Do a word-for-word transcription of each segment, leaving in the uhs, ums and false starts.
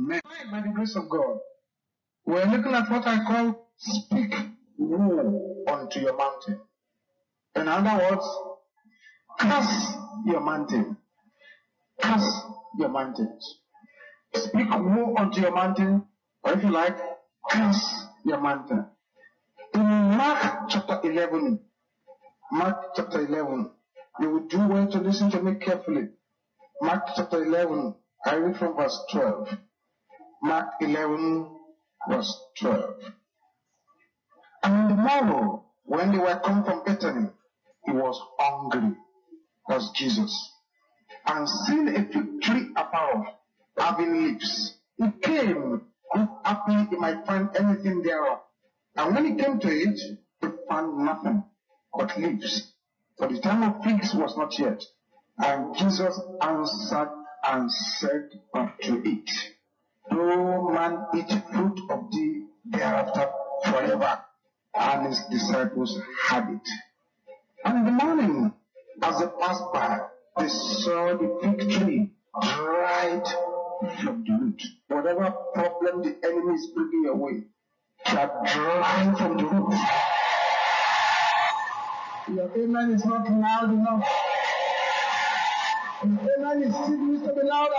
Amen. By the grace of God, we're looking at what I call speak woe unto your mountain. In other words, curse your mountain. Curse your mountains. Speak woe unto your mountain, or if you like, curse your mountain. In Mark chapter eleven, Mark chapter eleven, you would do well to listen to me carefully. Mark chapter eleven, I read from verse twelve. Mark eleven, verse twelve. And in the morrow, when they were come from Bethany, he was hungry. That's Jesus. And seeing a fig tree above, having leaves, he came, and happily he might find anything thereof. And when he came to it, he found nothing but leaves, for the time of figs was not yet. And Jesus answered and said unto it, No man eat fruit of thee thereafter forever. And his disciples had it. And in the morning, as they passed by, they saw the fig tree dried from the root. Whatever problem the enemy is bringing your way, shall dry from the root. Your amen is not loud enough. Your amen is still needs to be louder.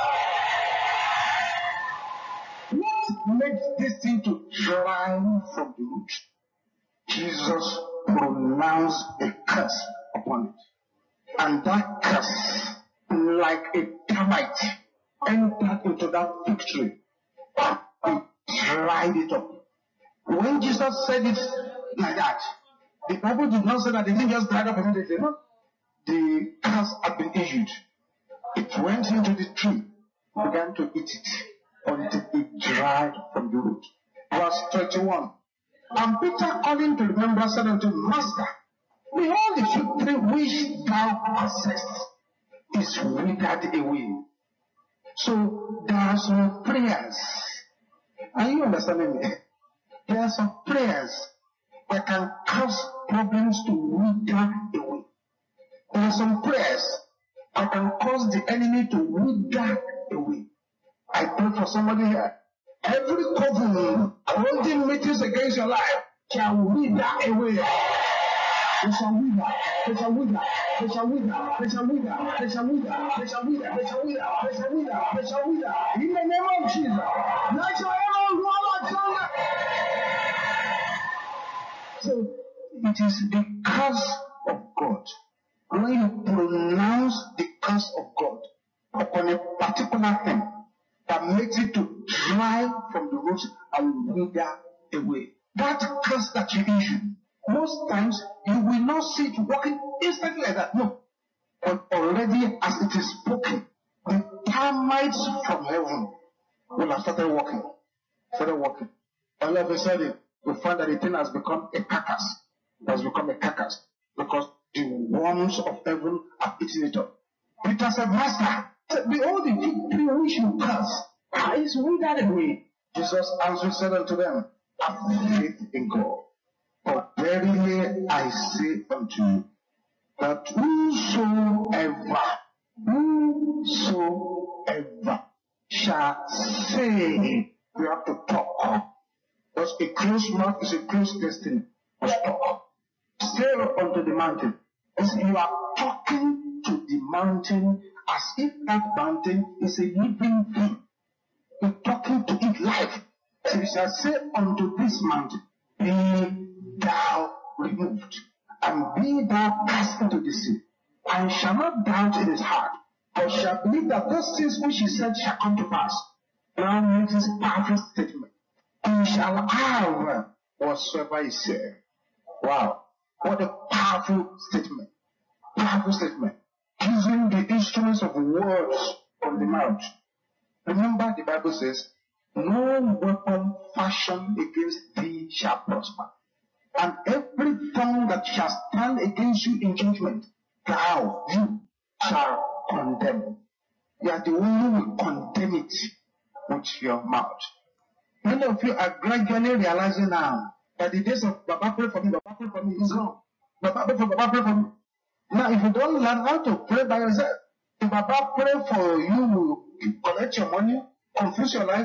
What makes this thing to dry from the root? Jesus pronounced a curse upon it. And that curse, like a termite, entered into that fig tree and dried it up. When Jesus said it like that, the Bible did not say that the thing just dried up immediately. No. The curse had been issued. It went into the tree, began to eat it until it dried from the root. Verse twenty-one. And Peter, calling to remember, said unto him, Master, behold, the fig tree which thou possessed is withered away. So there are some prayers. Are you understanding me? There are some prayers that can cause problems to wither away. There are some prayers that can cause the enemy to wither away. I pray for somebody here. Every covenant holding meetings against your life shall wither away. They shall wither, they shall wither, they shall wither, they shall wither, they shall wither, they shall wither, they shall wither, they shall wither, they shall wither. In the name of Jesus. Let your arrows roll like thunder. So it is the curse of God. When you pronounce the curse of God upon a particular thing, that makes it to dry from the roots and wither away. That curse that you issue, most times you will not see it working instantly like that. No. But already as it is spoken, the termites from heaven will have started working. Started working. All of a sudden, you find that the thing has become a carcass. It has become a carcass. Because the worms of heaven have eaten it up. Peter said, Master, behold, the fig tree which you curse is withered away. Jesus answered, said unto them, have faith in God. For verily I say unto you, that whosoever, whosoever shall say, you have to talk. Because a closed mouth is a closed destiny. Must talk. Say unto the mountain. As you are talking to the mountain as if that mountain is a living thing. You're talking to it live. So you shall say unto this mountain, be thou removed, and be thou cast into the sea, and shall not doubt in his heart, but shall believe that those things which he said shall come to pass. Now makes this powerful statement. He shall have whatsoever he said. Wow. What a powerful statement. Powerful statement. Using the instruments of words from the mouth. Remember, the Bible says, no weapon fashioned against thee shall prosper. And every tongue that shall stand against you in judgment, thou, you, shall condemn. You are the one who will condemn it with your mouth. Many of you are gradually realizing now that the days of Baba pray for me, Baba pray for me is gone. Baba pray for me, Baba pray for me. Now, if you don't learn how to pray by yourself, if Baba pray for you, collect your money, confuse your life,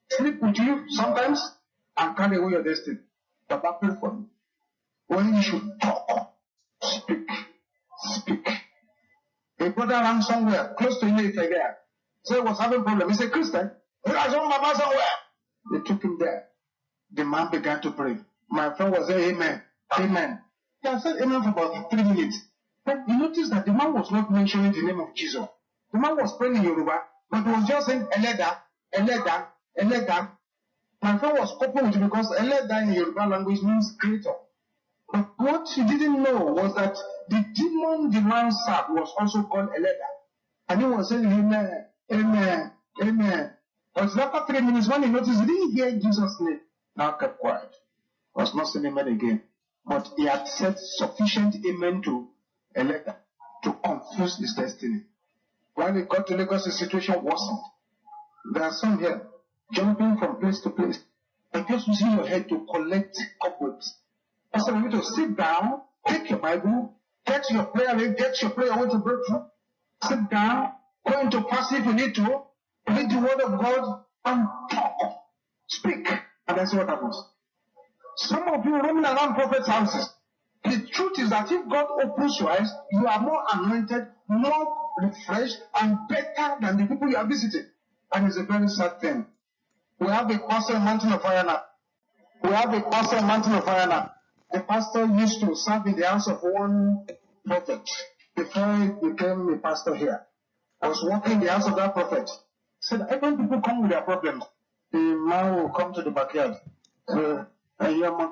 sleep with you sometimes, and carry away your destiny. Baba, pray for me. When you should talk, speak, speak. A brother ran somewhere close to you, if I there. So he was having a problem. He's a Christian. He has one Baba somewhere. They took him there. The man began to pray. My friend was saying, Amen, Amen. He had said Amen for about three minutes. But you notice that the man was not mentioning the name of Jesus. The man was praying in Yoruba, but he was just saying Eleda, Eleda, Eleda. My friend was coupled with it because Eleda in Yoruba language means creator. But what he didn't know was that the demon the man served was also called Eleda. And he was saying Amen, Amen, Amen. But after three minutes, when he noticed he didn't hear Jesus' name, now kept quiet. Was not saying Amen again. But he had said sufficient Amen to Eleda to confuse his destiny. When he got to Lagos, the situation worsened. There are some here jumping from place to place and just using your head to collect cobwebs. I said, you need to sit down, take your Bible, get your prayer, get your prayer away to breakthrough. Sit down, go into passive if you need to, read the word of God and talk. Speak. And that's what happens. Some of you roaming around prophets' houses. The truth is that if God opens your eyes, you are more anointed, more refreshed, and better than the people you are visiting. And it's a very sad thing. We have a pastor in Mountain of Fire now. We have a pastor in Mountain of Fire now. The pastor used to serve in the house of one prophet before he became a pastor here. I was working in the house of that prophet. He said, when people come with their problems, the man will come to the backyard. So, what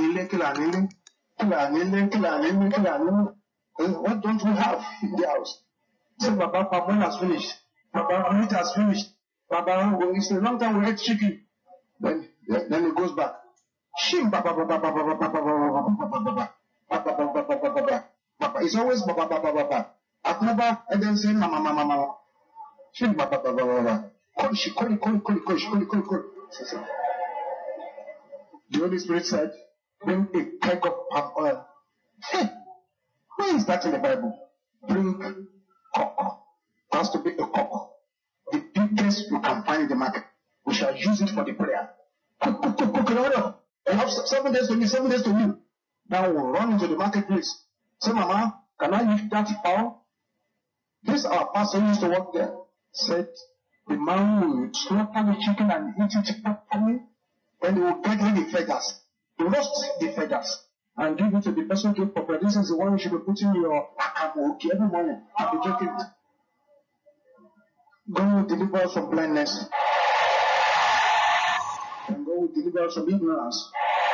don't we have in the house? Say, Baba, Papa has finished. Baba, meat has finished. Baba, it's a long time we ate chicken. Then, then he goes back. Shim, Baba, Baba, Baba, Baba, Baba, Baba, Baba, Baba, Baba. It's always Baba, Baba, Baba. I've never, and then say, Mama, Mama, Mama. Shim, Baba, Baba, Baba. Kolishi, Koli, Koli, Koli, Koli, Koli, Koli, Koli. The Holy Spirit said, bring a keg of palm oil. Hey, where is that in the Bible? Bring cock. It has to be a cock. The biggest you can find in the market. We shall use it for the prayer. Cook, cook, cook, cook in order. You have seven days to me, seven days to you. Now we'll run into the marketplace. Say, Mama, can I use that power? This our pastor used to work there. Said, the man will slaughter the chicken and eat it properly. Then they will get rid of the feathers. They roast the feathers and give it to the person to prepare. This is the one you should be putting in your akamoki every morning and be drinking it. God will deliver us from blindness. And God will deliver us from ignorance.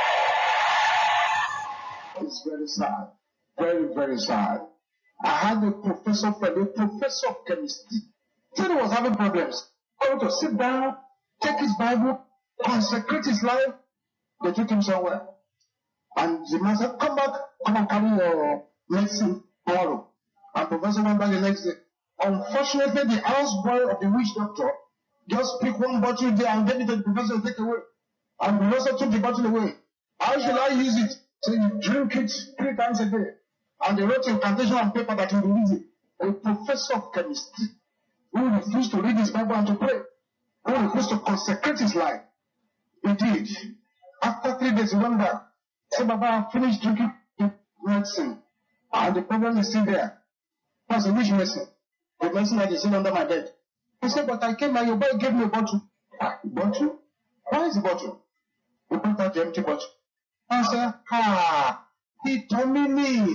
It's very sad. Very, very sad. I had a professor friend, a professor of chemistry. Said he was having problems. I want to sit down, take his Bible, consecrate his life. They took him somewhere. And the man said, come back, come and carry your medicine tomorrow. And professor went back the next day. Unfortunately, the houseboy of the witch doctor just picked one bottle there and gave it to the professor to take away. And the professor took the bottle away. How should I use it? So you drink it three times a day. And they wrote incantation on paper that you will use it. A professor of chemistry who refused to read his Bible and to pray, who refused to consecrate his life. He did. After three days, he went back. Said, Baba, I finished drinking medicine. And the problem is still there. I said, which medicine? The medicine that is still under my bed. He said, but I came and your boy gave me a bottle. Ah, bottle? Why is the bottle? He put out the empty bottle. I said, ah, he told me me.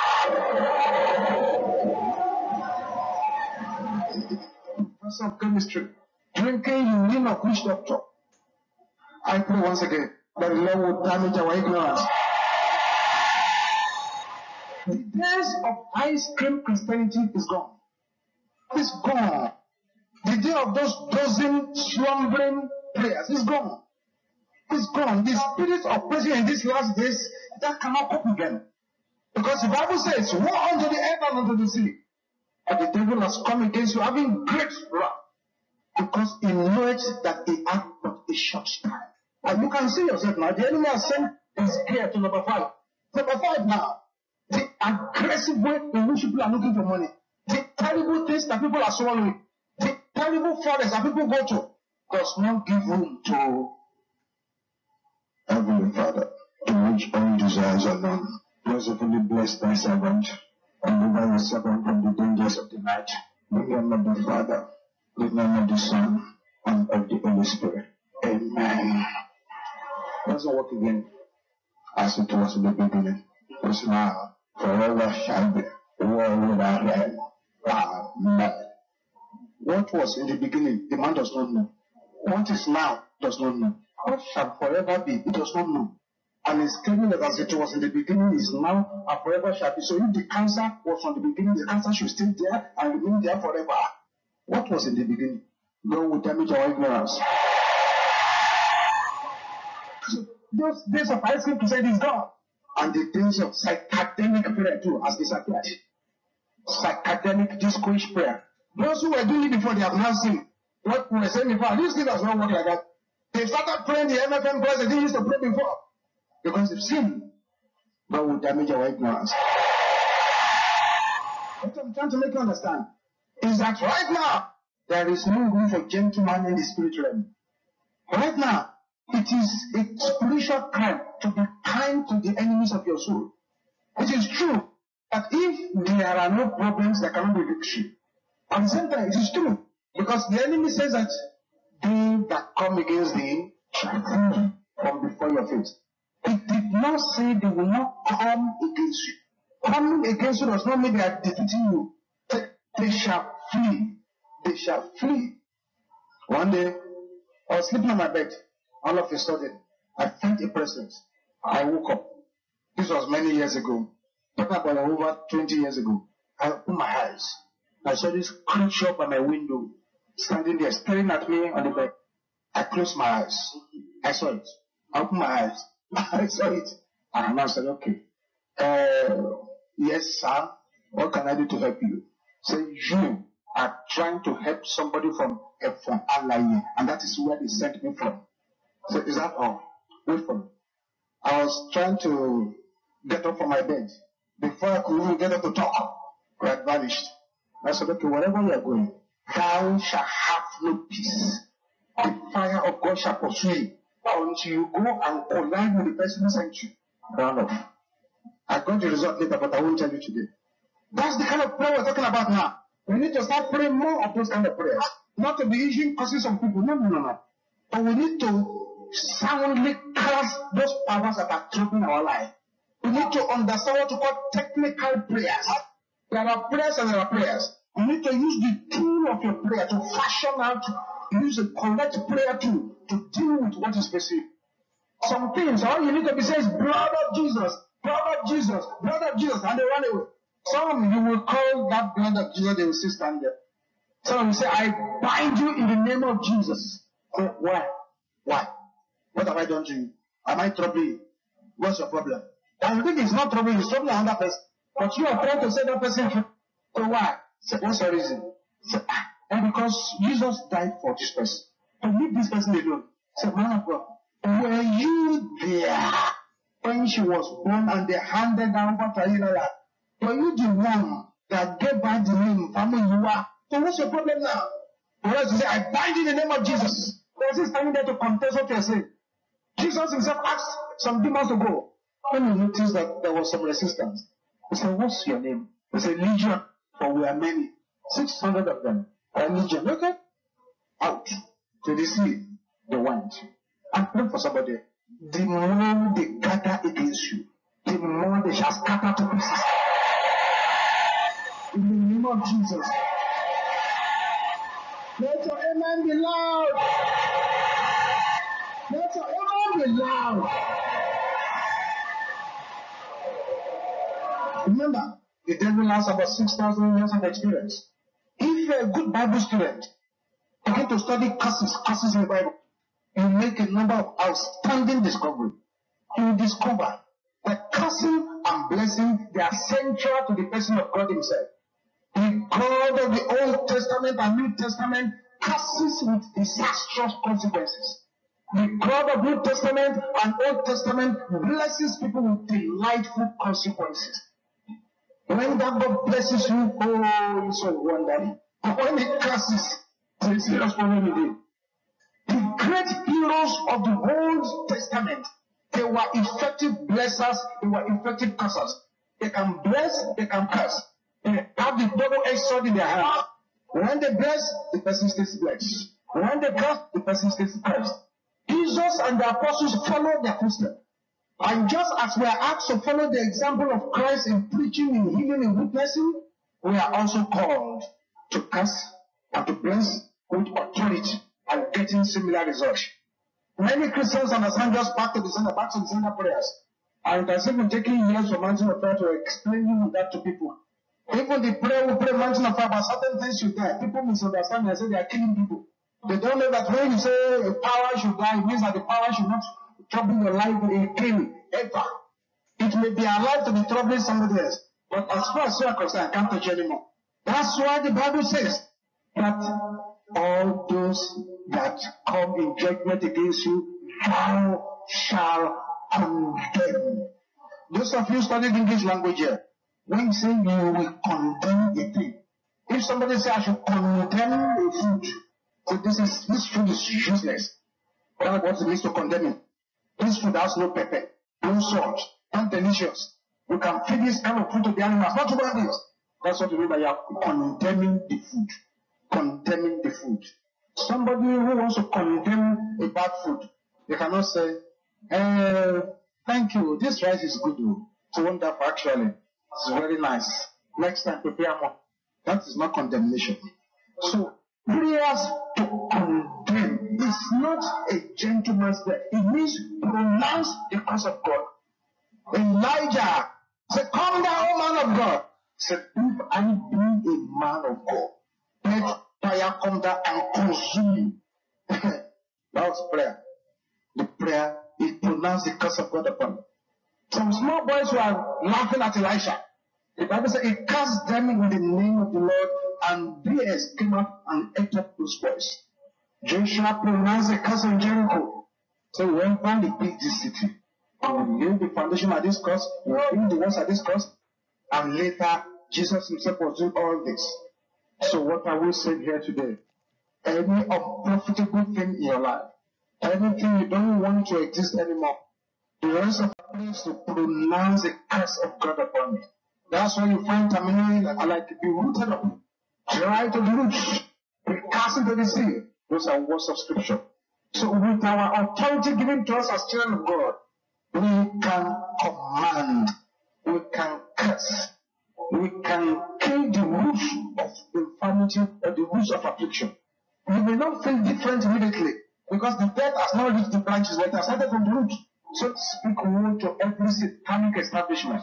Professor of chemistry, drinking urine of witch doctor. I pray once again that the Lord will damage our ignorance. The days of ice cream Christianity is gone. It's gone. The day of those dozen slumbering prayers is gone. It's gone. The spirit of pressure in these last days, that cannot cope again. Because the Bible says, woe unto the earth and unto the sea. But the devil has come against you, having great wrath. Because he knows that he has but a short time. And you can see yourself now. The enemy has sent his gear to number five. Number five now. The aggressive way in which people are looking for money. The terrible things that people are swallowing. The terrible forests that people go to. does not give room to Heavenly Father, to which all desires are known. Mercifully bless thy servant, and deliver thy servant from the dangers of the night. In the name of the Father, in the name of the Son, and of the Holy Spirit. Amen. It doesn't work again as it was in the beginning. It's now, forever shall be, world without end. Amen. What was in the beginning, the man does not know. What is now, does not know. What shall forever be, it does not know. And it's telling that as it was in the beginning, is now, and forever shall be. So if the cancer was from the beginning, the cancer should stay there and remain there forever. What was in the beginning? God will damage our ignorance. So those days of ice cream to say is God. And the days of psychedelic prayer too has disappeared. Psychedelic discourage prayer. Those who were doing it before, they have now seen what we were saying before. This thing does not work like that. They started praying the M F M prayers they didn't used to pray before. Because they've seen God will damage our ignorance. What I'm trying to make you understand is that right now, there is no room for gentleman in the spirit realm. Right now, it is a spiritual crime to be kind to the enemies of your soul. It is true that if there are no problems, there cannot be victory. At the same time, it is true because the enemy says that they that come against thee shall flee from before your face. It did not say they will not come against you. Coming against you does not mean they are defeating you. They shall flee. They shall flee. One day, I was sleeping on my bed. All of a sudden, I felt a presence. I woke up. This was many years ago. Talking about over twenty years ago. I opened my eyes. I saw this creature by my window, standing there, staring at me on the bed. I closed my eyes. I saw it. I opened my eyes. I saw it. And I said, okay. Uh, yes, sir. What can I do to help you? Say, you are trying to help somebody from from Allah, and that is where they sent me from. So is that all? Wait for me. I was trying to get up from my bed. Before I could even get up to talk, I had vanished. I said, okay, wherever you are going, thou shalt have no peace. The fire of God shall pursue you until you go and collide with the person who sent you. Round off. I got the result later, but I won't tell you today. That's the kind of prayer we're talking about now. We need to start praying more of those kind of prayers. Not to be issuing curses on people. No, no, no, no. But we need to soundly curse those powers that are troubling our life. We need to understand what to call technical prayers. There are prayers and there are prayers. You need to use the tool of your prayer to fashion out, use a correct prayer tool to deal with what is perceived. Some things, all you need to be saying is, blood of Jesus, blood of Jesus, blood of Jesus, and they run away. Some you will call that blood of Jesus, they will still stand there. Some will say, I bind you in the name of Jesus. Oh, why? Why? What have I done to you? Am I troubling you? What's your problem? And you think it's not troubling you, it's troubling another person. But you are trying to set that person free. So why? So what's the reason? So, ah, and because Jesus died for this person. To leave this person alone. So, man of God, were you there when she was born and they handed her over to her? Were you the one that gave her the name, family you are? So what's your problem now? For us to say, I bind in the name of Jesus. Because he's standing there to contest what you're saying. Jesus himself asked some demons to go. When he noticed that there was some resistance, he said, what's your name? He said, Legion, for we are many. six hundred of them are Legion. Okay? Out to the sea, they went. And pray for somebody. The more they gather against you, the more they shall scatter to pieces. In the name of Jesus. Let your amen be loud. Let your amen be loud. Remember, the devil has about six thousand years of experience. If you're a good Bible student, begin to study curses, curses in the Bible, you make a number of outstanding discoveries. You will discover that cursing and blessing, they are central to the person of God himself. The God of the Old Testament and New Testament curses with disastrous consequences. The God of New Testament and Old Testament blesses people with delightful consequences. When that God blesses you, oh, it's so wonderful. But when it curses, it's a serious problem with you. great heroes of the Old Testament, they were effective blessers, they were effective cursers. They can bless, they can curse. They have the double-edged sword in their hand. When they bless, the person stays blessed. When they curse, the person stays cursed. Jesus and the apostles followed their footsteps. And just as we are asked to follow the example of Christ in preaching, in healing, in witnessing, we are also called to curse and to bless with authority and getting similar results. Many Christians understand just back to the center, back to the center prayers. And it has even taken years for Mountain of Fire to explain that to people. Even the prayer we pray Mountain of Fire about certain things should die. People misunderstand and say they are killing people. They don't know that when you say a power should die, it means that the power should not trouble your life again, ever. It may be alive to be troubling somebody else. But as far as you are concerned, I can't touch you anymore. That's why the Bible says that all those that come in judgment against you, thou shalt condemn. Those of you studied English language here, when you say you will condemn a thing, if somebody says I should condemn a food, so this is this food is useless. That's what it means to condemn it. This food has no pepper, no salt, not delicious. You can feed this kind of food to the animals, not human beings. That's what you mean by you are condemning the food. Condemning the food. Somebody who wants to condemn a bad food, they cannot say, uh, thank you, this rice is good. It's wonderful, actually. It's very nice. Next time, prepare more. That is not condemnation. So, prayers to condemn is not a gentleman's prayer. It means pronounce the curse of God. Elijah said, come down, O man of God. He said, if I be a man of God, let fire come down and consume you. That was prayer. The prayer, he pronounced the curse of God upon him. Some small boys were laughing at Elisha. The Bible said he cast them in the name of the Lord, and bears came up and ate up those boys. Joshua pronounced the curse on Jericho. So when God repeats this city, he will lay the foundation at this cost, he will build the walls at this cost, and later Jesus himself was doing all this. So what are we saying here today? Any unprofitable thing in your life, anything you don't want to exist anymore, the rest of the place to pronounce the curse of God upon it. That's why you find terminally like be rooted up, dry to the roots, be cast into the sea. Those are words of scripture. So with our authority given to us as children of God, we can command, we can curse, we can kill the roots of infirmity or the roots of affliction. You may not feel different immediately because the death has not reached the branches, but it has started from the root. So speak word to every satanic establishment.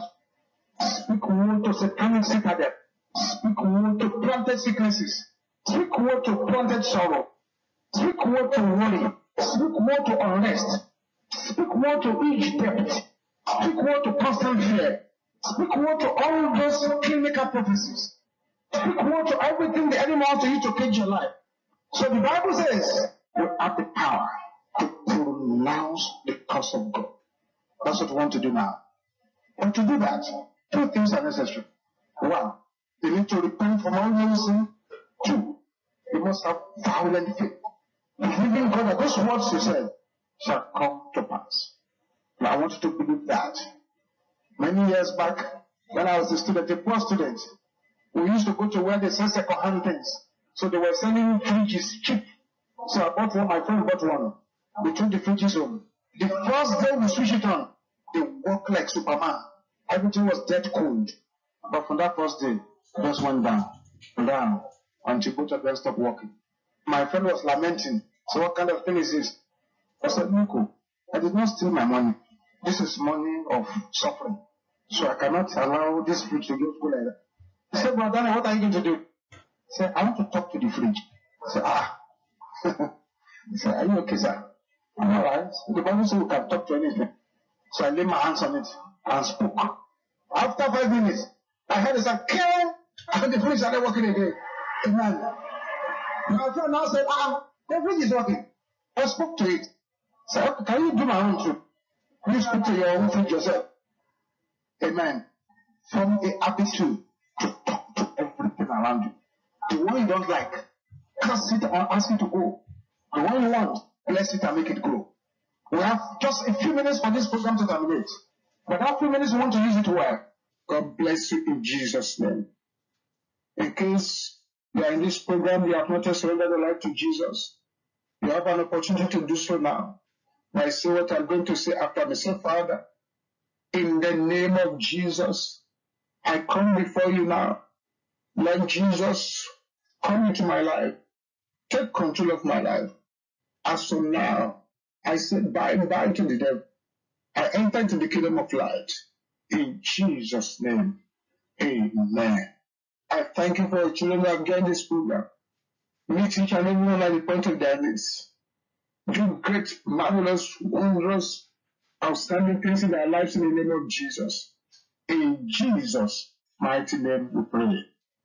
Speak word to satanic citadel. Speak word to planted sicknesses. Speak word to planted sorrow. Speak word to worry. Speak word to unrest. Speak word to each debt. Speak word to constant fear. Speak word to all those clinical prophecies. Speak word to everything the enemy wants to use to cage your life. So the Bible says you have the power to pronounce the curse of God. That's what we want to do now. And to do that, two things are necessary. One, you need to repent from all your sin. Two, you must have violent faith. Believing God that those words you said shall come to pass. Now I want you to believe that. Many years back, when I was a student, a poor student, we used to go to where they sell second-hand things. So they were selling fridges cheap. So I bought one, my friend bought one. We took the fridges home. The first day we switched it on, they worked like Superman. Everything was dead cold. But from that first day, it just went down, down, until both of them stopped working. My friend was lamenting. So what kind of thing is this? I said, Nico, I did not steal my money. This is money of suffering. So I cannot allow this fridge to just go like that. He said, Brother, what are you going to do? He said, I want to talk to the fridge. I said, ah. He said, are you okay, sir? I'm alright. The Bible says we can talk to anything. So I laid my hands on it and spoke. After five minutes, I heard it say, kill! And the fridge started working again. Amen. My friend now said, ah, the fridge is working. I spoke to it. So okay, can you do my own too? You speak to your own fridge yourself. Amen. From a attitude to talk to everything around you. The one you don't like, cast it or ask it to go. The one you want, bless it and make it grow. We have just a few minutes for this program to terminate. But that few minutes, we want to use it well. God bless you in Jesus' name. In case you are in this program, you have not yet surrendered your life to Jesus, you have an opportunity to do so now. I say what I'm going to say after me. Say, Father, in the name of Jesus, I come before you now. Lord Jesus, come into my life. Take control of my life. As from now, I say bye bye to the devil. I enter into the kingdom of light. In Jesus' name, amen. I thank you for your children who have joined this program. Meet each and every one at the point of their needs. Do great, marvelous, wondrous, outstanding things in their lives in the name of Jesus. In Jesus' mighty name we pray.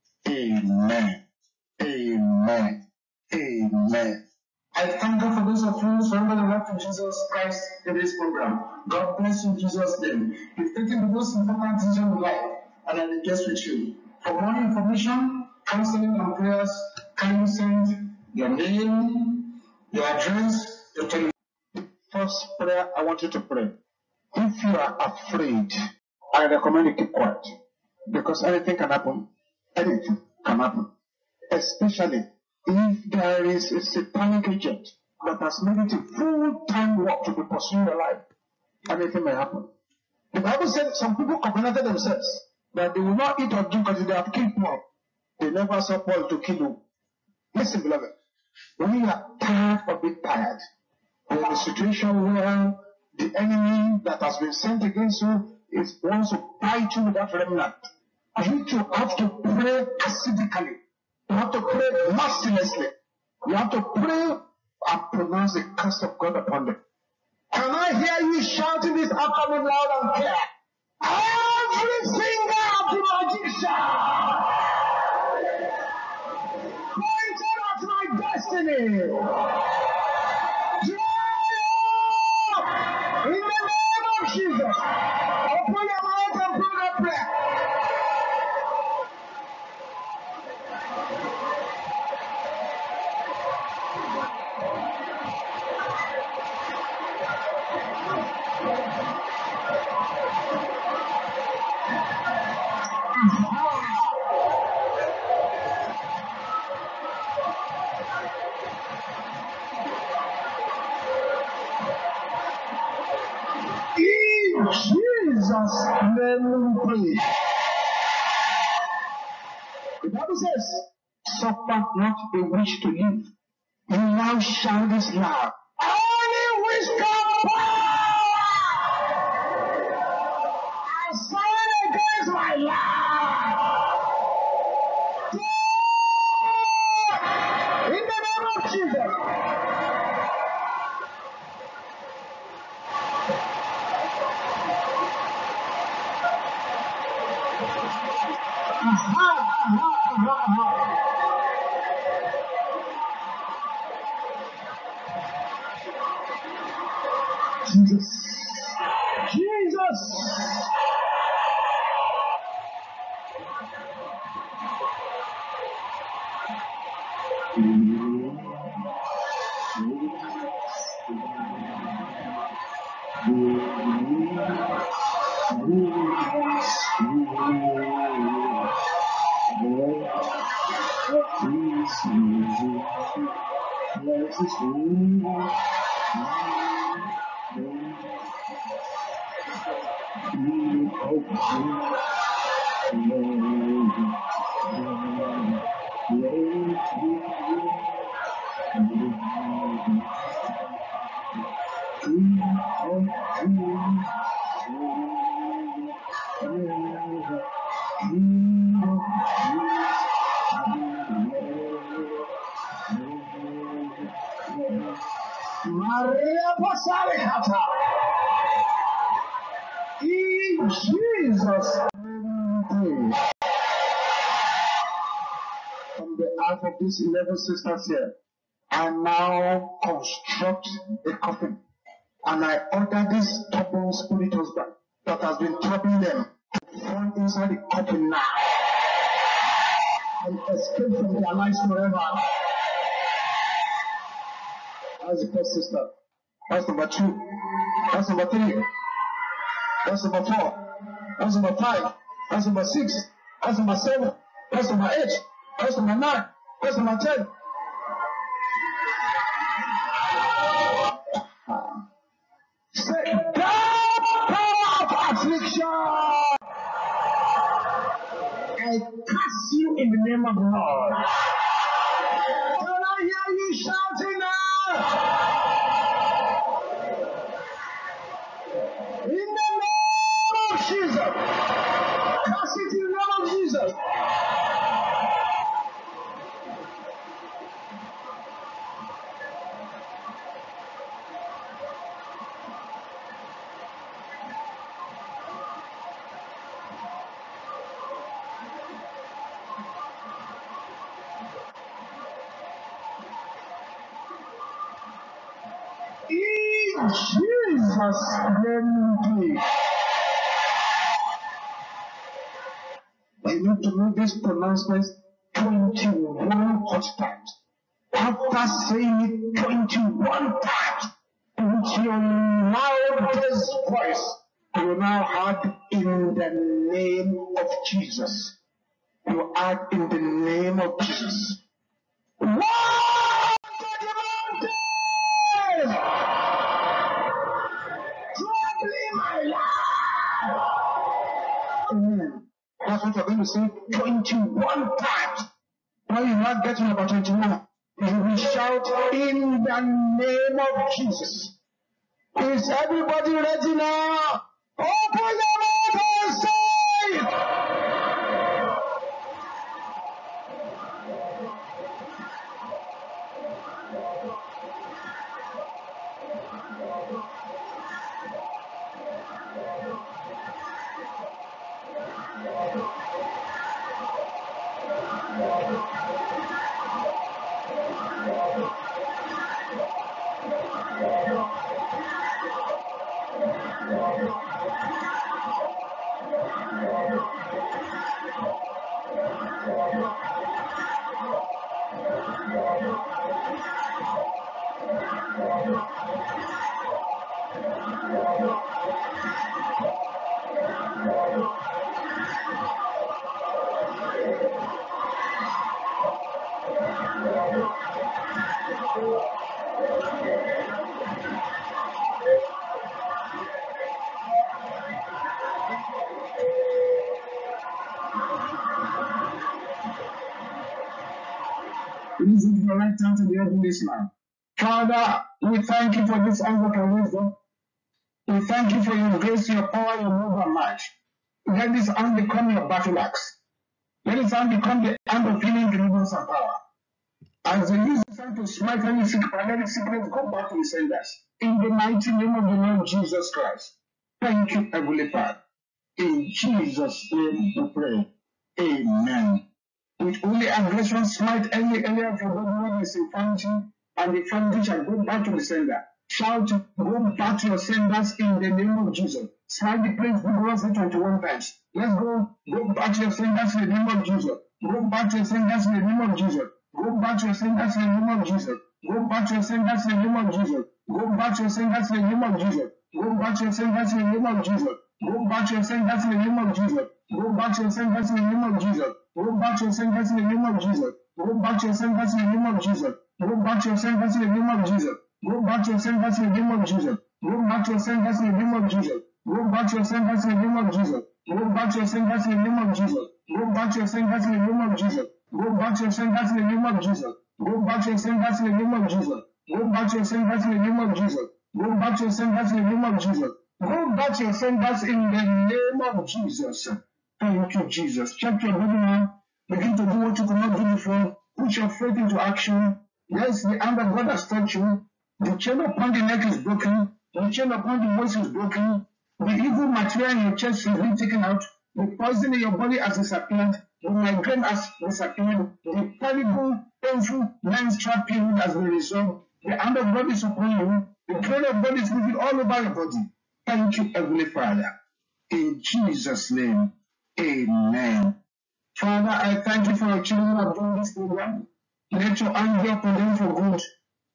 Amen. Amen. Amen. I thank God for those of you who surrender their life to Jesus Christ in this program. God bless you in Jesus' name. You've taken the most important decision in life, and I rejoice with you. For more information, counseling, and prayers, can you send your name, your address, your telephone? First prayer I want you to pray. If you are afraid, I recommend you keep quiet. Because anything can happen. Anything can happen. Especially if there is a satanic agent that has made it a full-time work to be pursuing your life, anything may happen. The Bible said some people covenanted themselves that they will not eat or drink until they have killed Paul. They never saw Paul to kill you. Listen, beloved, when you are tired of being tired, you're in a situation where the enemy that has been sent against you is wants to bite you with that remnant. You to have to pray acidically. You have to pray mercilessly. You have to pray and pronounce the curse of God upon them. Can I hear you shouting this afternoon loud and clear? Every finger of the magician pointed at my destiny. Dry in the name of Jesus. Open your mouth and pray that prayer. In Jesus' name we pray. The Bible says, suffer not a wish to live. You now shout this loud. Any witchcraft power assigned against my life. In the name of Jesus. Aha, aha, aha, aha. Jesus. Jesus. Maria Pasarihata. In Jesus' name. On behalf of these eleven sisters here, I now construct a coffin. And I order this stubborn spirit husband that has been troubling them to fall inside the coffin now and escape from their lives forever. That's the first sister. That's number two. That's number three. That's number four. That's number five. That's number six. That's number seven. That's number eight. That's number nine. That's number ten. Say, thou power of affliction, I cast you in the name of the Lord. Can I hear you shouting now? In the name of Jesus. Cast it in the name of Jesus. In Jesus' name. You need to make this pronouncement twenty-one hot times. After saying it twenty-one times, with your loudest voice, you now add in the name of Jesus. You add in the name of Jesus. Run to the mountains! Troubling my life! Amen. That's what you're going to say twenty-one times. When you not get to number twenty-one, you will shout in the name of Jesus. Is everybody ready now? Open your mouth and say it. Please give your right hand to the heaven this man. Father, we thank you for this Anglican wisdom. We thank you for your grace, your power, your move and might. Let this hand become your battle axe. Let this hand become the hand of healing, deliverance, and power. As they use this hand to smite any sick, any sickness, go back to the senders. In the mighty name of the Lord Jesus Christ. Thank you, Heavenly Father. In Jesus' name we pray. Amen. With only aggression, smite any area of your body where is infirmity, and the infirmity shall go back to the sender. Shout, go back to your senders in the name of Jesus. Smite the place vigorously twenty-one times. Let's go. Go back to your senders in the name of Jesus. Go back to your senders in the name of Jesus. Go back to your senders in the name of Jesus. Go back to your senders in the name of Jesus. Go back to your senders in the name of Jesus. Go back to your senders in the name of Jesus. Go back to your senders in the name of Jesus. Go back to your senders in the name of Jesus. Go back to your senders in the name of Jesus. Go back to your senders in the name of Jesus. Go back to your senders in the name of Jesus. Go back to your senders in the name of Jesus. Go back to your senders in the name of Jesus. Go back to your senders in the name of Jesus. Go back to your senders in the name of Jesus. Go back to your senders in the name of Jesus. Go back to your senders in the name of Jesus. Go back to your senders in the name of Jesus. Go back to your senders in the name of Jesus. Go back to your senders in the name of Jesus. Go back to your senders in the name of Jesus. Thank you, Jesus. Check your body now. Begin to do what you could not do before. Put your faith into action. Yes, the hand of God has touched you. The chain upon the neck is broken. The chain upon the waist is broken. The evil material in your chest is being taken out. The poison in your body has disappeared. The migraine has disappeared. The terrible, painful menstrual period has been resolved. The hand of God is upon you. The glory of God is moving all over your body. Thank you, Heavenly Father. In Jesus' name, amen. Father, I thank you for your children who have done this program. Let your hand be upon them for good.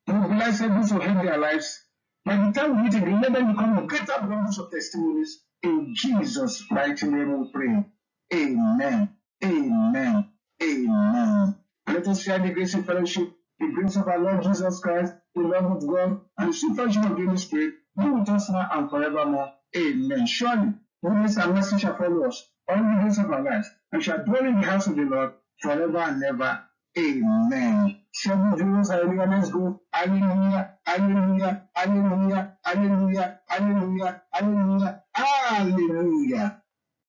will bless those who hate their lives. By the time we meet again, let them become a greater abundance of testimonies. In Jesus' mighty name we pray. Amen. Amen. Amen. Let us share the grace and fellowship, the grace of our Lord Jesus Christ, the love of God, and the sweet fellowship of the Holy Spirit be with us now and forevermore. Amen. Surely, goodness and mercy shall follow us all the days of our lives, and shall dwell in the house of the Lord forever and ever. Amen. Seven Jews, hallelujah, let's go. Hallelujah, hallelujah, hallelujah, hallelujah, hallelujah, hallelujah, hallelujah.